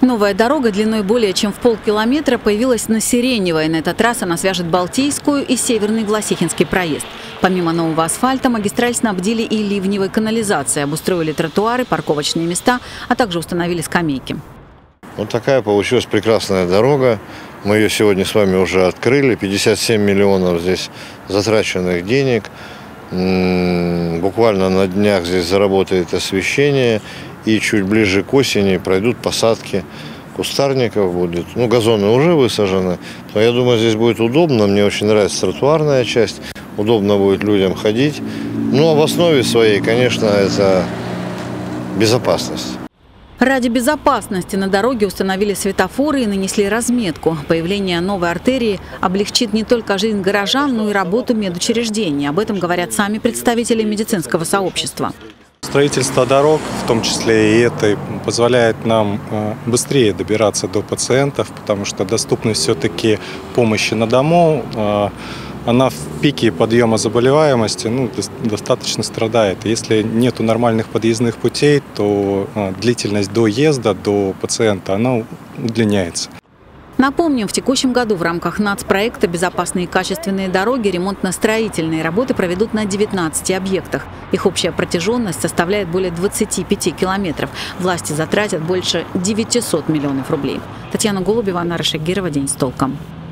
Новая дорога длиной более чем в полкилометра появилась на Сиреневой. На этот раз она свяжет Балтийскую и Северный Власихинский проезд. Помимо нового асфальта, магистраль снабдили и ливневой канализацией, обустроили тротуары, парковочные места, а также установили скамейки. Вот такая получилась прекрасная дорога. Мы ее сегодня с вами уже открыли. 57 миллионов здесь затраченных денег. Буквально на днях здесь заработает освещение. И чуть ближе к осени пройдут посадки кустарников будет. Газоны уже высажены. Но я думаю, здесь будет удобно. Мне очень нравится тротуарная часть. Удобно будет людям ходить. А в основе своей, конечно, это безопасность. Ради безопасности на дороге установили светофоры и нанесли разметку. Появление новой артерии облегчит не только жизнь горожан, но и работу медучреждений. Об этом говорят сами представители медицинского сообщества. Строительство дорог, в том числе и этой, позволяет нам быстрее добираться до пациентов, потому что доступность все-таки помощи на дому, она в пике подъема заболеваемости достаточно страдает. Если нет нормальных подъездных путей, то длительность доезда до пациента она удлиняется. Напомним, в текущем году в рамках нацпроекта «Безопасные и качественные дороги» ремонтно-строительные работы проведут на 19 объектах. Их общая протяженность составляет более 25 километров. Власти затратят больше 900 миллионов рублей. Татьяна Голубева, Анара Шагирова. День с толком.